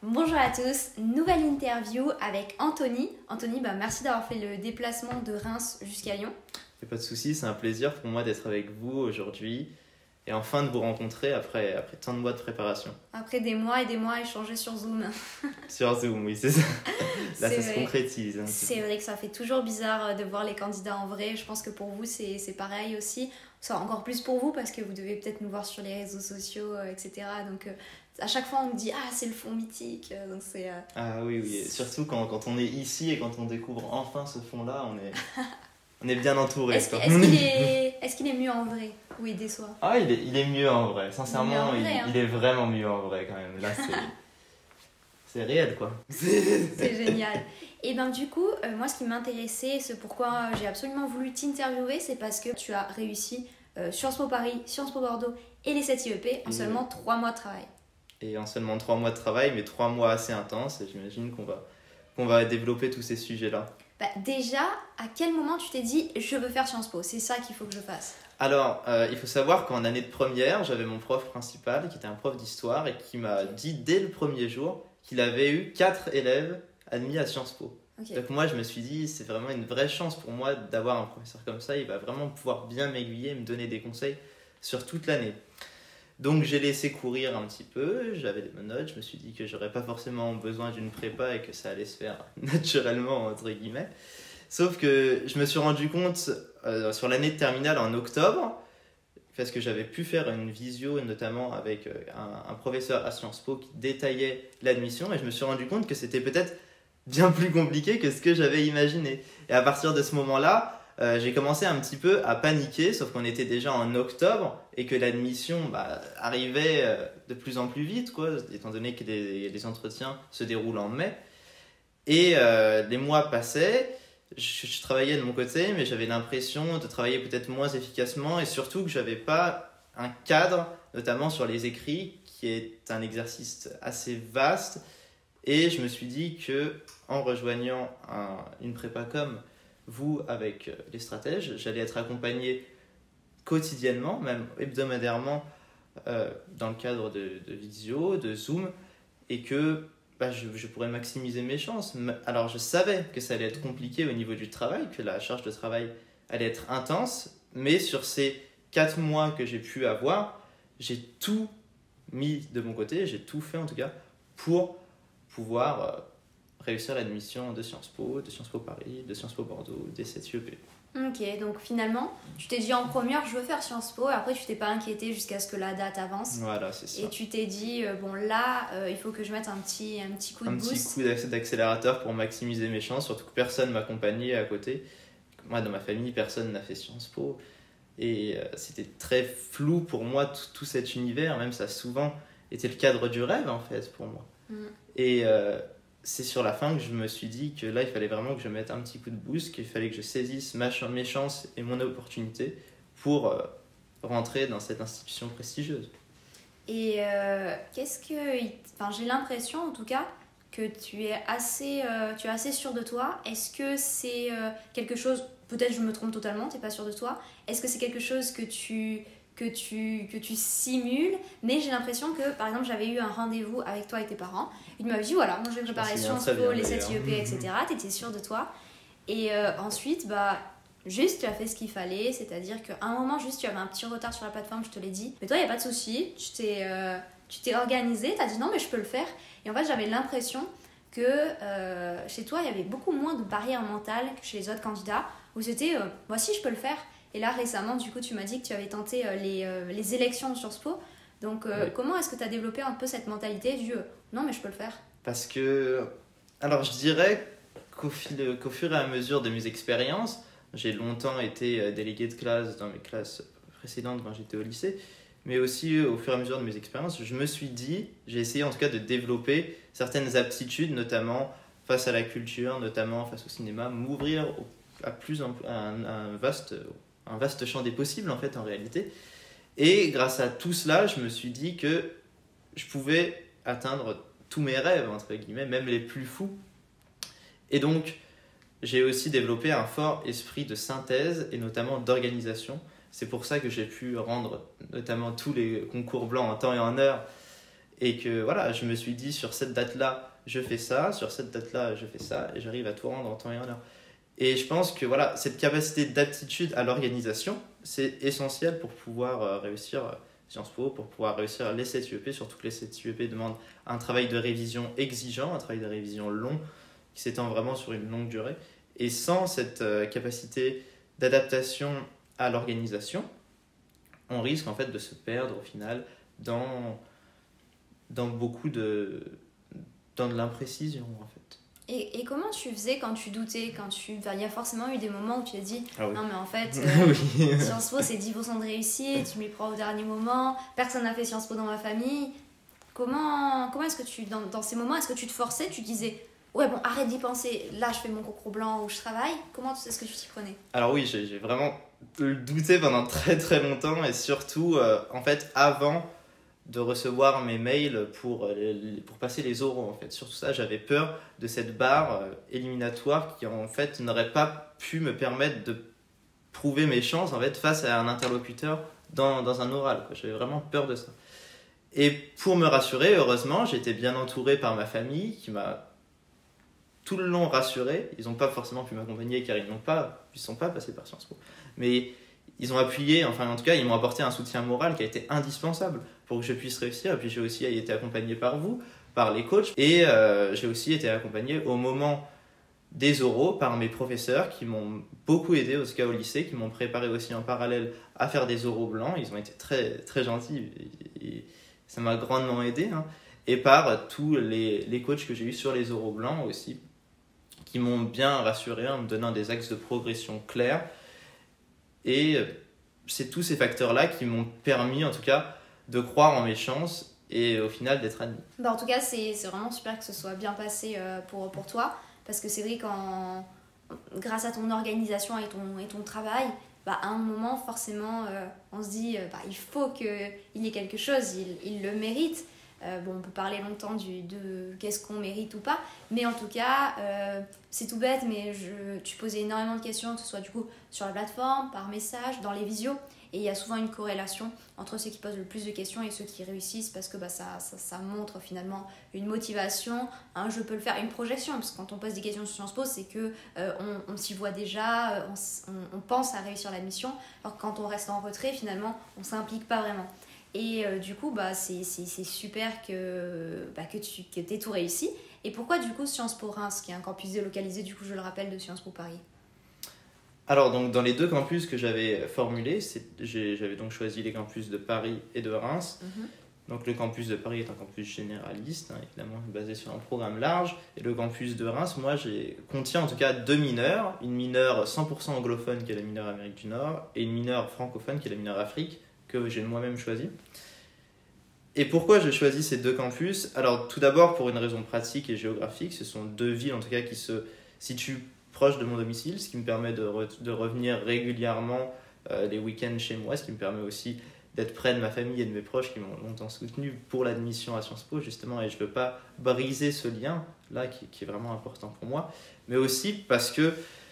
Bonjour à tous, nouvelle interview avec Anthony. Anthony, merci d'avoir fait le déplacement de Reims jusqu'à Lyon. Il n'y a pas de souci, c'est un plaisir pour moi d'être avec vous aujourd'hui et enfin de vous rencontrer après tant de mois de préparation. Après des mois et des mois échangés sur Zoom. Sur Zoom, oui, c'est ça. Là, C'est ça se vrai. concrétise. C'est vrai que ça fait toujours bizarre de voir les candidats en vrai. Je pense que pour vous, c'est pareil aussi. Ça, encore plus pour vous parce que vous devez peut-être nous voir sur les réseaux sociaux, etc. Donc, à chaque fois, on nous dit « Ah, c'est le fond mythique ». Donc, c'est... Ah oui, oui. Et surtout quand on est ici et quand on découvre enfin ce fond-là, on est bien entouré. Est-ce qu'il est mieux en vrai ou il déçoit? Ah, il est mieux en vrai. Sincèrement, il est vraiment mieux en vrai quand même. Là, c'est réel, quoi. C'est génial. Et du coup, moi, ce qui m'intéressait, ce pourquoi j'ai absolument voulu t'interviewer, c'est parce que tu as réussi Sciences Po Paris, Sciences Po Bordeaux et les 7 IEP en seulement 3 mois de travail. Et en seulement 3 mois de travail, mais 3 mois assez intenses. Et j'imagine qu'on va développer tous ces sujets-là. Déjà, à quel moment tu t'es dit « Je veux faire Sciences Po, c'est ça qu'il faut que je fasse ». Alors, il faut savoir qu'en année de première, j'avais mon prof principal qui était un prof d'histoire et qui m'a dit dès le premier jour qu'il avait eu 4 élèves admis à Sciences Po. Okay. Donc moi, je me suis dit, c'est vraiment une vraie chance pour moi d'avoir un professeur comme ça. Il va vraiment pouvoir bien m'aiguiller, me donner des conseils sur toute l'année. Donc j'ai laissé courir un petit peu, j'avais des bonnes notes, je me suis dit que j'aurais pas forcément besoin d'une prépa et que ça allait se faire naturellement, entre guillemets. Sauf que je me suis rendu compte sur l'année de terminale en octobre, parce que j'avais pu faire une visio notamment avec un professeur à Sciences Po qui détaillait l'admission, et je me suis rendu compte que c'était peut-être bien plus compliqué que ce que j'avais imaginé. Et à partir de ce moment-là, j'ai commencé un petit peu à paniquer, sauf qu'on était déjà en octobre et que l'admission arrivait de plus en plus vite, quoi, étant donné que les entretiens se déroulent en mai. Et les mois passaient, je travaillais de mon côté, mais j'avais l'impression de travailler peut-être moins efficacement et surtout que je n'avais pas un cadre, notamment sur les écrits, qui est un exercice assez vaste. Et je me suis dit qu'en rejoignant une prépa comme vous avec les stratèges, j'allais être accompagné quotidiennement, même hebdomadairement, dans le cadre de visio, de Zoom, et que je pourrais maximiser mes chances. Alors je savais que ça allait être compliqué au niveau du travail, que la charge de travail allait être intense, mais sur ces 4 mois que j'ai pu avoir, j'ai tout mis de mon côté, j'ai tout fait en tout cas pour pouvoir réussir l'admission de Sciences Po Paris, de Sciences Po Bordeaux, des 7 IEP. Ok, donc finalement, tu t'es dit en première, je veux faire Sciences Po, et après tu t'es pas inquiété jusqu'à ce que la date avance. Voilà, c'est ça. Et tu t'es dit, il faut que je mette un petit coup de boost. Un petit coup d'accélérateur pour maximiser mes chances, surtout que personne m'accompagnait à côté. Moi, dans ma famille, personne n'a fait Sciences Po. Et c'était très flou pour moi, tout cet univers, même ça a souvent été le cadre du rêve, en fait, pour moi. Et c'est sur la fin que je me suis dit que là, il fallait vraiment que je mette un petit coup de boost, qu'il fallait que je saisisse mes chances et mon opportunité pour rentrer dans cette institution prestigieuse. Et j'ai l'impression, en tout cas, que tu es assez sûr de toi. Est-ce que c'est quelque chose, peut-être je me trompe totalement, tu n'es pas sûr de toi, est-ce que c'est quelque chose que tu simules? Mais j'ai l'impression que, par exemple, j'avais eu un rendez-vous avec toi et tes parents, ils m'avaient dit, voilà, moi je vais préparer Sciences Po, les 7 IEP, etc. Tu étais sûr de toi. Et ensuite, juste tu as fait ce qu'il fallait, c'est-à-dire qu'à un moment, juste tu avais un petit retard sur la plateforme, je te l'ai dit. Mais toi, il n'y a pas de souci, tu t'es organisé, tu as dit non, mais je peux le faire. Et en fait, j'avais l'impression que chez toi, il y avait beaucoup moins de barrières mentales que chez les autres candidats, où c'était, moi aussi, je peux le faire. Et là, récemment, du coup, tu m'as dit que tu avais tenté les élections de Sciences Po. Donc, oui. Comment est-ce que tu as développé un peu cette mentalité du non, mais je peux le faire? Parce que, alors je dirais qu'au fur et à mesure de mes expériences, j'ai longtemps été délégué de classe dans mes classes précédentes quand j'étais au lycée, mais aussi au fur et à mesure de mes expériences, je me suis dit, j'ai essayé en tout cas de développer certaines aptitudes, notamment face à la culture, notamment face au cinéma, m'ouvrir à un vaste champ des possibles en fait en réalité. Et grâce à tout cela, je me suis dit que je pouvais atteindre tous mes rêves, entre guillemets, même les plus fous. Et donc, j'ai aussi développé un fort esprit de synthèse et notamment d'organisation. C'est pour ça que j'ai pu rendre notamment tous les concours blancs en temps et en heure Et que voilà, je me suis dit sur cette date-là, je fais ça, sur cette date-là, je fais ça, et j'arrive à tout rendre en temps et en heure. Et je pense que voilà, cette capacité d'aptitude à l'organisation, c'est essentiel pour pouvoir réussir Sciences Po, pour pouvoir réussir les CET-UEP, surtout que les CET-UEP demandent un travail de révision exigeant, un travail de révision long, qui s'étend vraiment sur une longue durée. Et sans cette capacité d'adaptation à l'organisation, on risque en fait de se perdre au final dans beaucoup de l'imprécision en fait. Et comment tu faisais quand tu doutais, il y a forcément eu des moments où tu as dit non mais en fait oui. Sciences Po c'est 10% de réussite, tu m'y prends au dernier moment, personne n'a fait Sciences Po dans ma famille. Comment est-ce que dans ces moments, est-ce que tu te forçais, tu disais ouais bon arrête d'y penser, là je fais mon concours blanc ou je travaille, comment est-ce que tu t'y prenais? Alors oui, j'ai vraiment douté pendant très très longtemps et surtout en fait avant de recevoir mes mails pour passer les oraux en fait. Surtout ça, j'avais peur de cette barre éliminatoire qui en fait n'aurait pas pu me permettre de prouver mes chances en fait face à un interlocuteur dans un oral, quoi. J'avais vraiment peur de ça. Et pour me rassurer, heureusement, j'étais bien entouré par ma famille qui m'a tout le long rassuré. Ils n'ont pas forcément pu m'accompagner car ils ne sont pas passés par Sciences Po. Mais ils ont appuyé, enfin en tout cas, ils m'ont apporté un soutien moral qui a été indispensable pour que je puisse réussir. Et puis j'ai aussi été accompagné par vous, par les coachs. Et j'ai aussi été accompagné au moment des oraux par mes professeurs qui m'ont beaucoup aidé au lycée, qui m'ont préparé aussi en parallèle à faire des oraux blancs. Ils ont été très, très gentils et ça m'a grandement aidé. Hein. Et par tous les coachs que j'ai eus sur les oraux blancs aussi, qui m'ont bien rassuré en me donnant des axes de progression clairs. Et c'est tous ces facteurs-là qui m'ont permis, en tout cas, de croire en mes chances et au final d'être admis. Bah en tout cas, c'est vraiment super que ce soit bien passé pour toi, parce que c'est vrai grâce à ton organisation et ton travail, bah, à un moment, forcément, on se dit bah, il faut qu'il y ait quelque chose, il le mérite. On peut parler longtemps de qu'est-ce qu'on mérite ou pas, mais en tout cas, c'est tout bête, mais tu posais énormément de questions, que ce soit du coup sur la plateforme, par message, dans les visios, et il y a souvent une corrélation entre ceux qui posent le plus de questions et ceux qui réussissent, parce que bah, ça montre finalement une motivation, je peux le faire, une projection, parce que quand on pose des questions sur Sciences Po, c'est que on s'y voit déjà, on pense à réussir la mission, alors que quand on reste en retrait, finalement, on ne s'implique pas vraiment. Et du coup, bah, c'est super que tu aies tout réussi. Et pourquoi du coup Sciences Po Reims, qui est un campus délocalisé, du coup je le rappelle, de Sciences Po Paris? Alors donc dans les deux campus que j'avais formulés, j'avais donc choisi les campus de Paris et de Reims. Donc le campus de Paris est un campus généraliste, hein, évidemment basé sur un programme large. Et le campus de Reims, contient en tout cas deux mineurs. Une mineure 100% anglophone qui est la mineure Amérique du Nord et une mineure francophone qui est la mineure Afrique, que j'ai moi-même choisi. Et pourquoi j'ai choisi ces deux campus? Alors tout d'abord pour une raison pratique et géographique, ce sont deux villes en tout cas qui se situent proches de mon domicile, ce qui me permet de revenir régulièrement les week-ends chez moi, ce qui me permet aussi d'être près de ma famille et de mes proches qui m'ont longtemps soutenu pour l'admission à Sciences Po justement, et je ne veux pas briser ce lien là qui est vraiment important pour moi, mais aussi parce que,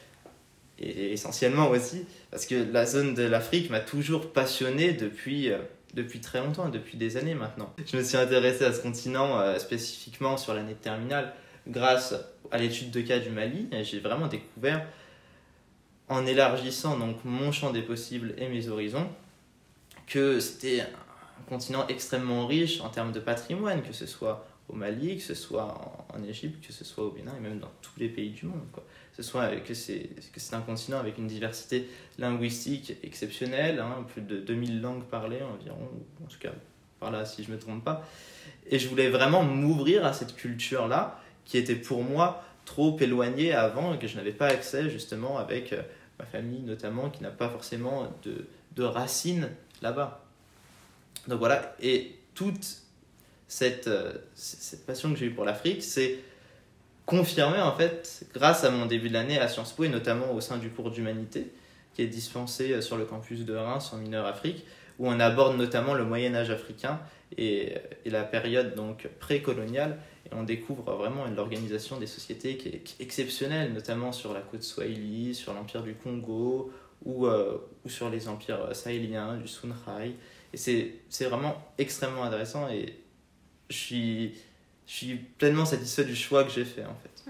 et essentiellement aussi parce que la zone de l'Afrique m'a toujours passionné depuis très longtemps, depuis des années maintenant. Je me suis intéressé à ce continent spécifiquement sur l'année de terminale grâce à l'étude de cas du Mali, et j'ai vraiment découvert, en élargissant donc mon champ des possibles et mes horizons, que c'était un continent extrêmement riche en termes de patrimoine, que ce soit au Mali, que ce soit en Égypte, que ce soit au Bénin et même dans tous les pays du monde, quoi. Que c'est un continent avec une diversité linguistique exceptionnelle, hein, plus de 2000 langues parlées environ, en tout cas par là si je ne me trompe pas. Et je voulais vraiment m'ouvrir à cette culture-là, qui était pour moi trop éloignée avant et que je n'avais pas accès justement avec ma famille notamment, qui n'a pas forcément de racines là-bas. Donc voilà, et toute cette passion que j'ai eue pour l'Afrique, c'est confirmée en fait grâce à mon début de l'année à Sciences Po et notamment au sein du cours d'humanité qui est dispensé sur le campus de Reims en mineure Afrique, où on aborde notamment le Moyen-Âge africain et la période donc précoloniale, et on découvre vraiment l'organisation des sociétés qui est exceptionnelle, notamment sur la côte Swahili, sur l'empire du Congo ou sur les empires sahéliens du Sunhai. Et c'est vraiment extrêmement intéressant, et je suis pleinement satisfait du choix que j'ai fait en fait.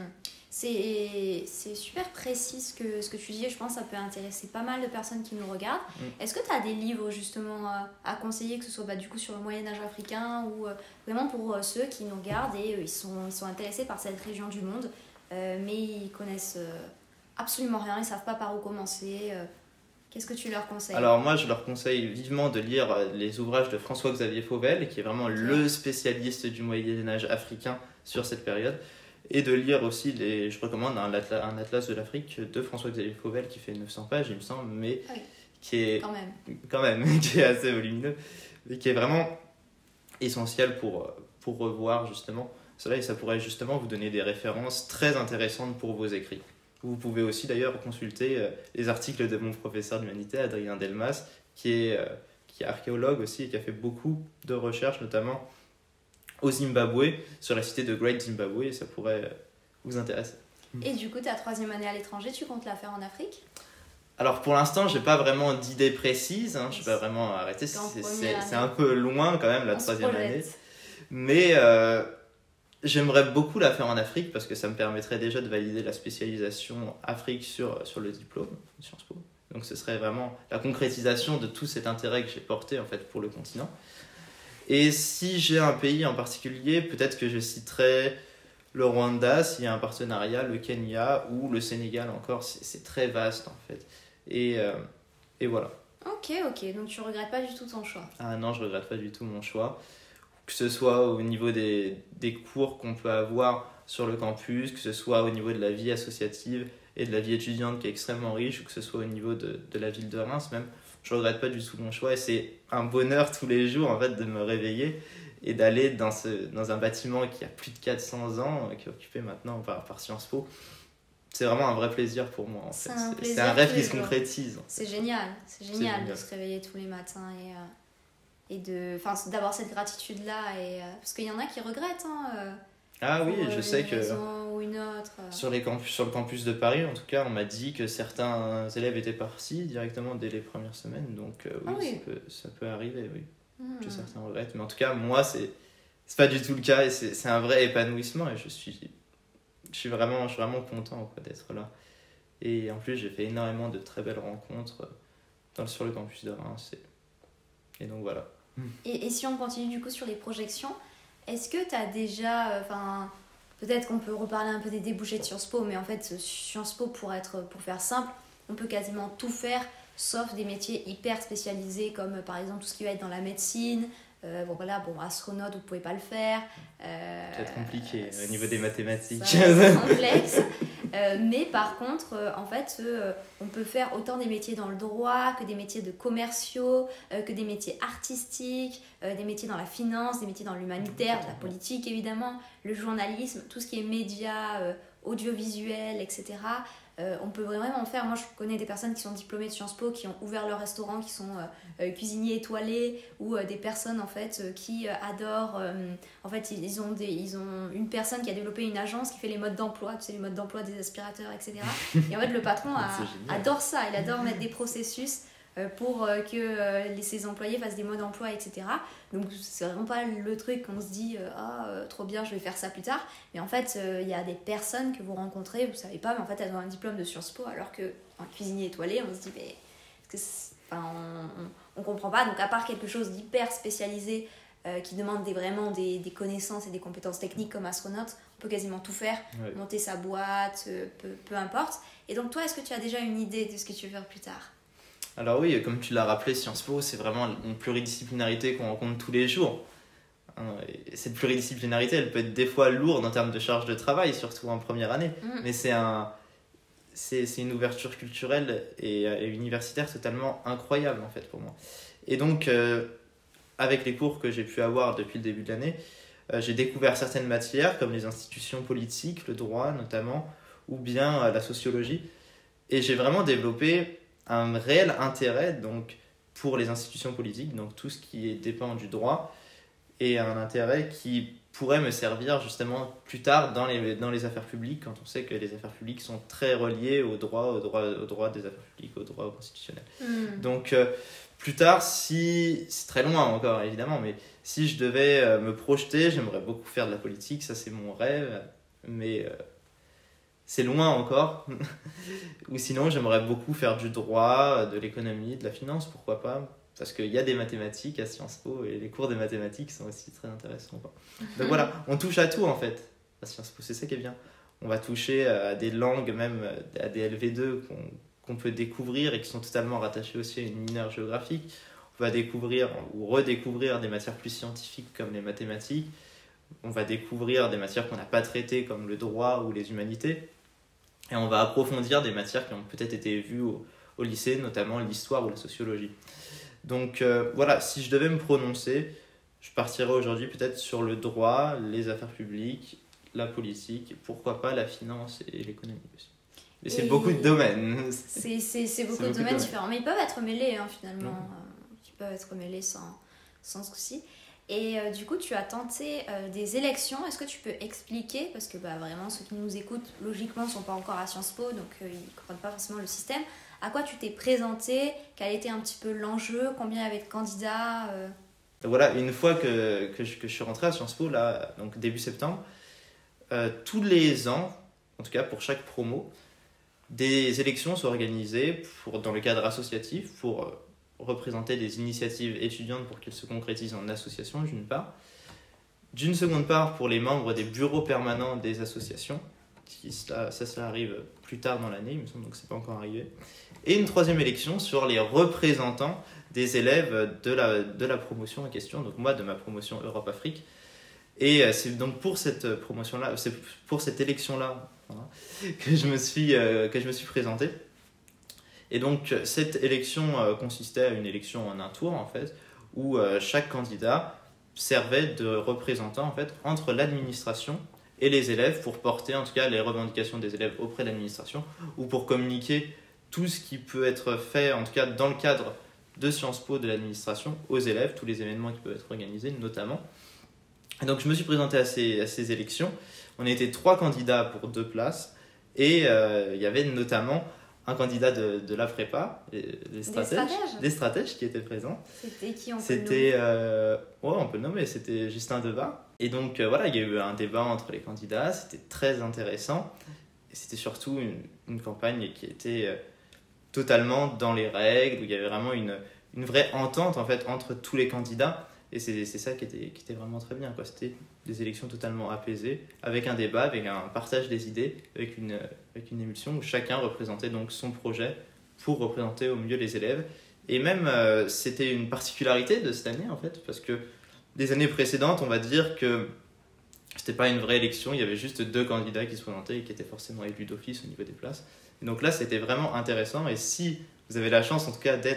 C'est super précis ce que tu dis et je pense que ça peut intéresser pas mal de personnes qui nous regardent. Est-ce que tu as des livres justement à conseiller, que ce soit du coup sur le Moyen-Âge africain ou vraiment pour ceux qui nous regardent et ils sont intéressés par cette région du monde mais ils connaissent absolument rien, ils savent pas par où commencer. Qu'est-ce que tu leur conseilles? Alors moi je leur conseille vivement de lire les ouvrages de François-Xavier Fauvel qui est vraiment le spécialiste du Moyen-Âge africain sur cette période. Et de lire aussi, je recommande un atlas de l'Afrique de François-Xavier Fauvel qui fait 900 pages, il me semble, mais qui est quand même qui est assez volumineux, et qui est vraiment essentiel pour revoir justement cela, et ça pourrait justement vous donner des références très intéressantes pour vos écrits. Vous pouvez aussi d'ailleurs consulter les articles de mon professeur d'humanité, Adrien Delmas, qui est archéologue aussi et qui a fait beaucoup de recherches, notamment au Zimbabwe, sur la cité de Great Zimbabwe, et ça pourrait vous intéresser. Et du coup, ta 3e année à l'étranger, tu comptes la faire en Afrique? Alors pour l'instant, j'ai pas vraiment d'idée précise, je suis pas vraiment arrêté, c'est un peu loin quand même la 3e année. Mais j'aimerais beaucoup la faire en Afrique parce que ça me permettrait déjà de valider la spécialisation Afrique sur le diplôme de Sciences Po. Donc ce serait vraiment la concrétisation de tout cet intérêt que j'ai porté en fait pour le continent. Et si j'ai un pays en particulier, peut-être que je citerai le Rwanda, s'il y a un partenariat, le Kenya ou le Sénégal encore, c'est très vaste en fait. Et voilà. Ok, donc tu regrettes pas du tout ton choix? Ah non, je regrette pas du tout mon choix. Que ce soit au niveau des cours qu'on peut avoir sur le campus, que ce soit au niveau de la vie associative et de la vie étudiante qui est extrêmement riche, ou que ce soit au niveau de la ville de Reims même. Je regrette pas du tout mon choix et c'est un bonheur tous les jours en fait de me réveiller et d'aller dans un bâtiment qui a plus de 400 ans, qui est occupé maintenant par Sciences Po. C'est vraiment un vrai plaisir pour moi en fait. C'est un rêve qui se concrétise. C'est génial de se réveiller tous les matins et d'avoir cette gratitude là parce qu'il y en a qui regrettent ah oui, je sais que ou une autre. Sur le campus de Paris, en tout cas, on m'a dit que certains élèves étaient partis directement dès les premières semaines. Donc oui. Ça peut arriver, oui. Que certains regrettent. Mais en tout cas, moi, c'est pas du tout le cas. Et c'est un vrai épanouissement. Et je suis vraiment content d'être là. Et en plus, j'ai fait énormément de très belles rencontres sur le campus de Reims. Et donc voilà. Et si on continue du coup sur les projections, est-ce que tu as déjà, peut-être qu'on peut reparler un peu des débouchés de Sciences Po, mais en fait Sciences Po, pour faire simple, on peut quasiment tout faire sauf des métiers hyper spécialisés comme par exemple tout ce qui va être dans la médecine. Astronaute, vous pouvez pas le faire. Peut-être compliqué au niveau des mathématiques. C'est complexe. Mais par contre, on peut faire autant des métiers dans le droit que des métiers de commerciaux, que des métiers artistiques, des métiers dans la finance, des métiers dans l'humanitaire, de la politique évidemment, le journalisme, tout ce qui est médias, audiovisuel, etc. On peut vraiment en faire. Moi, je connais des personnes qui sont diplômées de Sciences Po, qui ont ouvert leur restaurant, qui sont cuisiniers étoilés, ou des personnes en fait qui adorent. En fait, ils ont une personne qui a développé une agence qui fait les modes d'emploi, tu sais, les modes d'emploi des aspirateurs, etc. Et en fait, le patron adore ça. Il adore mettre des processus pour que ses employés fassent des modes d'emploi, etc. Donc c'est vraiment pas le truc qu'on se dit trop bien, je vais faire ça plus tard. Mais en fait, il y a des personnes que vous rencontrez, vous savez pas, mais en fait elles ont un diplôme de Sciences Po, alors qu'un cuisinier étoilé, on se dit mais on comprend pas. Donc à part quelque chose d'hyper spécialisé qui demande vraiment des connaissances et des compétences techniques comme astronaute, on peut quasiment tout faire, monter sa boîte, peu importe. Et donc toi, est-ce que tu as déjà une idée de ce que tu veux faire plus tard? Alors oui, comme tu l'as rappelé, Sciences Po, c'est vraiment une pluridisciplinarité qu'on rencontre tous les jours. Et cette pluridisciplinarité, elle peut être des fois lourde en termes de charge de travail, surtout en première année. Mais c'est une ouverture culturelle et universitaire totalement incroyable en fait pour moi. Et donc, avec les cours que j'ai pu avoir depuis le début de l'année, j'ai découvert certaines matières comme les institutions politiques, le droit notamment, ou bien la sociologie. Et j'ai vraiment développé un réel intérêt donc, pour les institutions politiques, donc tout ce qui dépend du droit, et un intérêt qui pourrait me servir justement plus tard dans les affaires publiques, quand on sait que les affaires publiques sont très reliées au droit des affaires publiques, au droit constitutionnel. Donc plus tard, c'est très loin encore évidemment, mais Si je devais me projeter, j'aimerais beaucoup faire de la politique, ça c'est mon rêve, mais c'est loin encore. Ou sinon, j'aimerais beaucoup faire du droit, de l'économie, de la finance, pourquoi pas. Parce qu'il y a des mathématiques à Sciences Po et les cours des mathématiques sont aussi très intéressants, quoi. Donc voilà, on touche à tout en fait à Sciences Po, c'est ça qui est bien. On va toucher à des langues, même à des LV2 qu'on peut découvrir et qui sont totalement rattachées aussi à une mineure géographique. On va découvrir ou redécouvrir des matières plus scientifiques comme les mathématiques. On va découvrir des matières qu'on n'a pas traitées comme le droit ou les humanités. Et on va approfondir des matières qui ont peut-être été vues au lycée, notamment l'histoire ou la sociologie. Donc voilà, si je devais me prononcer, je partirais aujourd'hui peut-être sur le droit, les affaires publiques, la politique, et pourquoi pas la finance et l'économie aussi. Mais c'est beaucoup de domaines. C'est beaucoup de domaines différents, mais ils peuvent être mêlés finalement. Ils peuvent être mêlés sans souci. Et du coup, tu as tenté des élections. Est-ce que tu peux expliquer, parce que vraiment ceux qui nous écoutent, logiquement, ne sont pas encore à Sciences Po, donc ils ne comprennent pas forcément le système. À quoi tu t'es présenté? Quel était un petit peu l'enjeu? Combien il y avait de candidats? Voilà, une fois que je suis rentré à Sciences Po, là, donc début septembre, tous les ans, en tout cas pour chaque promo, des élections sont organisées dans le cadre associatif pour représenter des initiatives étudiantes pour qu'elles se concrétisent en association, d'une part. D'une seconde part, pour les membres des bureaux permanents des associations, ça arrive plus tard dans l'année, il me semble, donc c'est pas encore arrivé. Et une troisième élection sur les représentants des élèves de la promotion en question, donc moi de ma promotion Europe-Afrique. Et c'est donc pour cette promotion-là, c'est pour cette élection-là, voilà, que je me suis présenté. Et donc cette élection consistait à une élection en un tour en fait, où chaque candidat servait de représentant en fait entre l'administration et les élèves pour porter en tout cas les revendications des élèves auprès de l'administration ou pour communiquer tout ce qui peut être fait en tout cas dans le cadre de Sciences Po de l'administration aux élèves, tous les événements qui peuvent être organisés notamment. Et donc je me suis présenté à ces élections. On était 3 candidats pour 2 places et il y avait notamment un candidat de la prépa, des stratèges qui étaient présents. C'était qui on peut C'était, on peut le nommer, c'était Justin Debat. Et donc voilà, il y a eu un débat entre les candidats, c'était très intéressant. Et c'était surtout une campagne qui était totalement dans les règles, où il y avait vraiment une vraie entente en fait, entre tous les candidats. Et c'est ça qui était vraiment très bien, quoi. C'était des élections totalement apaisées, avec un débat, avec un partage des idées, avec une émulsion où chacun représentait donc son projet pour représenter au mieux les élèves. Et même, c'était une particularité de cette année, en fait, parce que les années précédentes, on va dire que c'était pas une vraie élection, il y avait juste 2 candidats qui se présentaient et qui étaient forcément élus d'office au niveau des places. Et donc là, c'était vraiment intéressant. Et si vous avez la chance, en tout cas,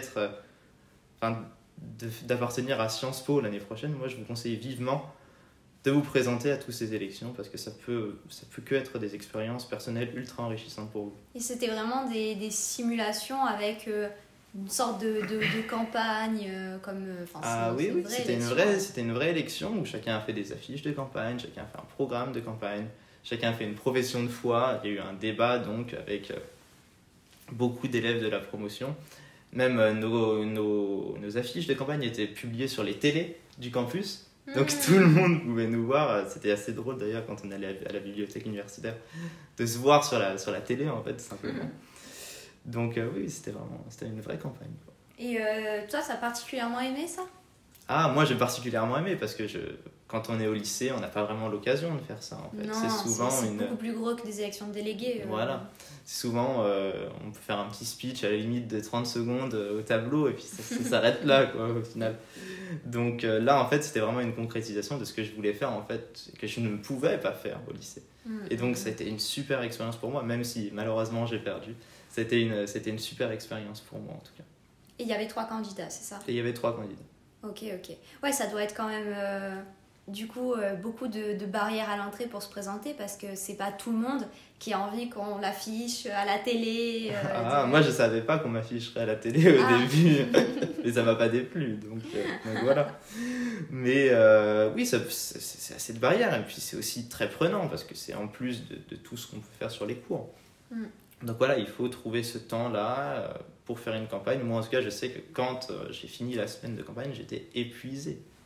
d'appartenir à Sciences Po l'année prochaine, moi je vous conseille vivement de vous présenter à toutes ces élections parce que ça peut que être des expériences personnelles ultra enrichissantes pour vous. Et c'était vraiment des simulations avec une sorte de campagne Oui, c'était une vraie élection où chacun a fait des affiches de campagne, chacun a fait un programme de campagne, chacun a fait une profession de foi. Il y a eu un débat donc avec beaucoup d'élèves de la promotion. Même nos affiches de campagne étaient publiées sur les télés du campus. Donc tout le monde pouvait nous voir. C'était assez drôle d'ailleurs quand on allait à la bibliothèque universitaire de se voir sur la télé en fait, tout simplement. Donc oui, c'était une vraie campagne, quoi. Et toi, t'as particulièrement aimé ça? Moi j'ai particulièrement aimé parce que quand on est au lycée, on n'a pas vraiment l'occasion de faire ça en fait. Non, c'est beaucoup plus gros que des élections de délégués. Voilà. Souvent, on peut faire un petit speech à la limite de 30 secondes au tableau et puis ça s'arrête là, quoi, au final. Donc là, en fait, c'était vraiment une concrétisation de ce que je voulais faire, en fait, que je ne pouvais pas faire au lycée. Et donc, ça a été une super expérience pour moi, même si malheureusement j'ai perdu. C'était une super expérience pour moi, en tout cas. Et il y avait 3 candidats, c'est ça? Et il y avait 3 candidats. Ok. Ouais, ça doit être quand même... Du coup, beaucoup de barrières à l'entrée pour se présenter parce que c'est pas tout le monde qui a envie qu'on l'affiche à la télé. Moi je savais pas qu'on m'afficherait à la télé au début, mais ça m'a pas déplu, donc voilà. Mais oui, c'est assez de barrières et puis c'est aussi très prenant parce que c'est en plus de tout ce qu'on peut faire sur les cours. Donc voilà, il faut trouver ce temps-là pour faire une campagne. Moi en tout cas, je sais que quand j'ai fini la semaine de campagne, j'étais épuisé.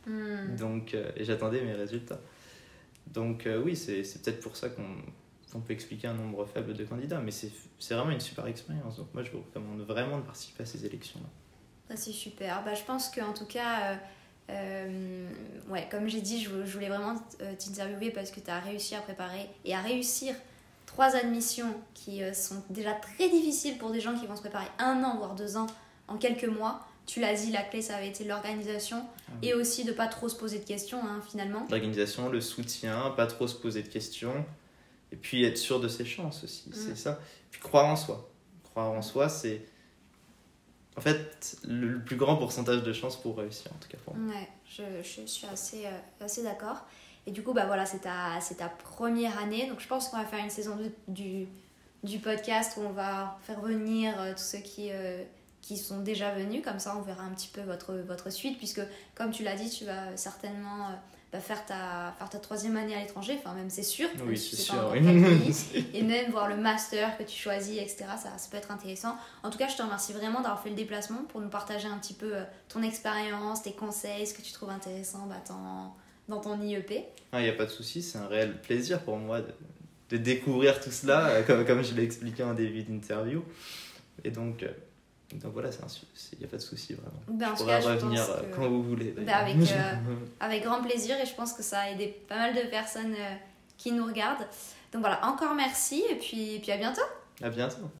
Donc, et j'attendais mes résultats. Donc oui, c'est peut-être pour ça qu'on peut expliquer un nombre faible de candidats, mais c'est vraiment une super expérience. Donc moi, je vous recommande vraiment de participer à ces élections-là. Ça, c'est super. Bah, je pense qu'en tout cas, ouais, comme j'ai dit, je voulais vraiment t'interviewer parce que tu as réussi à préparer et à réussir 3 admissions qui sont déjà très difficiles pour des gens qui vont se préparer 1 an, voire 2 ans, en quelques mois. Tu l'as dit, la clé, ça avait été l'organisation et aussi de ne pas trop se poser de questions, hein, finalement. L'organisation, le soutien, pas trop se poser de questions et puis être sûr de ses chances aussi, c'est ça. Puis croire en soi. Croire en soi, c'est en fait le plus grand pourcentage de chances pour réussir, en tout cas pour moi. Ouais, je suis assez d'accord. Et du coup, bah voilà, c'est ta première année. Donc je pense qu'on va faire une saison 2 du podcast où on va faire venir tous ceux qui sont déjà venus. Comme ça, on verra un petit peu votre suite. Puisque, comme tu l'as dit, tu vas certainement faire ta 3e année à l'étranger. Enfin, même c'est sûr. Oui, c'est sûr. Pas pays, et même voir le master que tu choisis, etc. Ça peut être intéressant. En tout cas, je te remercie vraiment d'avoir fait le déplacement pour nous partager un petit peu ton expérience, tes conseils, ce que tu trouves intéressant dans ton IEP. Il n'y a pas de souci, c'est un réel plaisir pour moi de découvrir tout cela, comme je l'ai expliqué en début d'interview. Et donc voilà, il n'y a pas de souci vraiment. Ben, je pourrais revenir quand vous voulez. Avec grand plaisir, et je pense que ça a aidé pas mal de personnes qui nous regardent. Donc voilà, encore merci et puis à bientôt. À bientôt.